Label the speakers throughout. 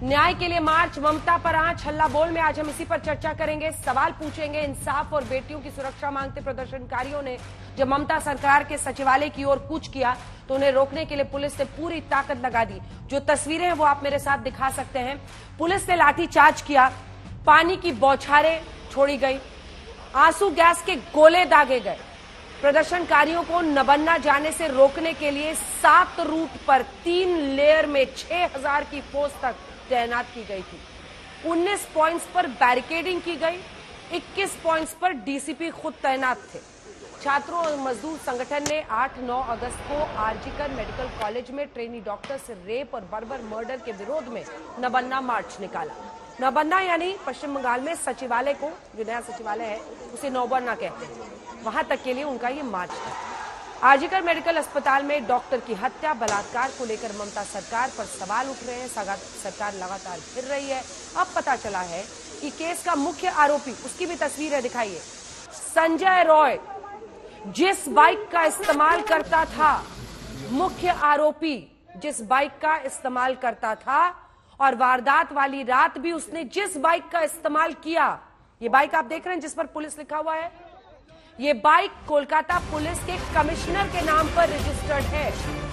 Speaker 1: न्याय के लिए मार्च, ममता पर आंच, हल्ला बोल में आज हम इसी पर चर्चा करेंगे। सवाल पूछेंगे, इंसाफ और बेटियों की सुरक्षा मांगते प्रदर्शनकारियों ने जब ममता सरकार के सचिवालय की ओर कूच किया तो उन्हें रोकने के लिए पुलिस ने पूरी ताकत लगा दी। जो तस्वीरें हैं वो आप मेरे साथ दिखा सकते हैं। पुलिस ने लाठीचार्ज किया, पानी की बौछारें छोड़ी गई, आंसू गैस के गोले दागे गए। प्रदर्शनकारियों को नबन्ना जाने से रोकने के लिए 7 रूट पर 3 लेयर में 6000 की फोर्स तक तैनात की गई थी। 19 पॉइंट्स पर बैरिकेडिंग की गई, 21 पॉइंट्स पर डीसीपी खुद तैनात थे। छात्रों और मजदूर संगठन ने 8-9 अगस्त को आरजीकर मेडिकल कॉलेज में ट्रेनी डॉक्टर से रेप और बर्बर मर्डर के विरोध में नबन्ना मार्च निकाला। नबन्ना यानी पश्चिम बंगाल में सचिवालय को, जो नया सचिवालय है उसे नौबन्ना कहते हैं, वहां तक के लिए उनका ये मार्च था। आरजीकर मेडिकल अस्पताल में डॉक्टर की हत्या, बलात्कार को लेकर ममता सरकार पर सवाल उठ रहे हैं। सरकार लगातार फिर रही है। अब पता चला है कि केस का मुख्य आरोपी, उसकी भी तस्वीरें दिखाइए, संजय रॉय, जिस बाइक का इस्तेमाल करता था, मुख्य आरोपी जिस बाइक का इस्तेमाल करता था और वारदात वाली रात भी उसने जिस बाइक का इस्तेमाल किया, ये बाइक आप देख रहे हैं जिस पर पुलिस लिखा हुआ है, ये बाइक कोलकाता पुलिस के कमिश्नर के नाम पर रजिस्टर्ड है।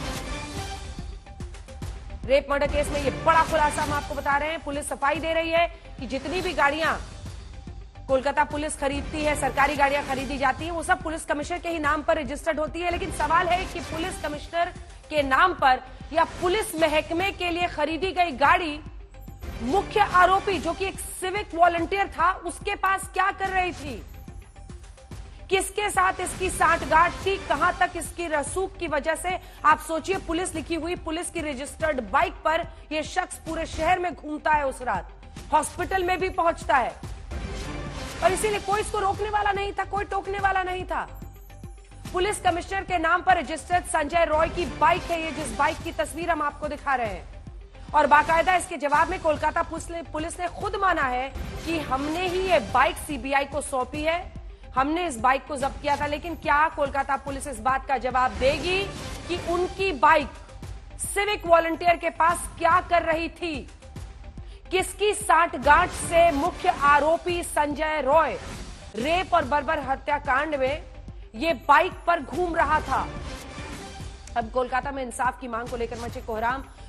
Speaker 1: रेप मर्डर केस में ये बड़ा खुलासा हम आपको बता रहे हैं। पुलिस सफाई दे रही है कि जितनी भी गाड़ियां कोलकाता पुलिस खरीदती है, सरकारी गाड़ियां खरीदी जाती हैं, वो सब पुलिस कमिश्नर के ही नाम पर रजिस्टर्ड होती है। लेकिन सवाल है कि पुलिस कमिश्नर के नाम पर या पुलिस महकमे के लिए खरीदी गई गाड़ी मुख्य आरोपी, जो कि एक सिविक वॉलंटियर था, उसके पास क्या कर रही थी? किसके साथ इसकी सांठगांठ थी? कहां तक इसकी रसूख की वजह से? आप सोचिए, पुलिस लिखी हुई पुलिस की रजिस्टर्ड बाइक पर यह शख्स पूरे शहर में घूमता है, उस रात हॉस्पिटल में भी पहुंचता है, और इसीलिए कोई इसको रोकने वाला नहीं था, कोई टोकने वाला नहीं था। पुलिस कमिश्नर के नाम पर रजिस्टर्ड संजय रॉय की बाइक है ये, जिस बाइक की तस्वीर हम आपको दिखा रहे हैं। और बाकायदा इसके जवाब में कोलकाता पुलिस ने खुद माना है कि हमने ही ये बाइक सीबीआई को सौंपी है, हमने इस बाइक को जब्त किया था। लेकिन क्या कोलकाता पुलिस इस बात का जवाब देगी कि उनकी बाइक सिविक वॉलंटियर के पास क्या कर रही थी? किसकी सांठगांठ से मुख्य आरोपी संजय रॉय रेप और बर्बर हत्याकांड में ये बाइक पर घूम रहा था? अब कोलकाता में इंसाफ की मांग को लेकर मचे कोहराम।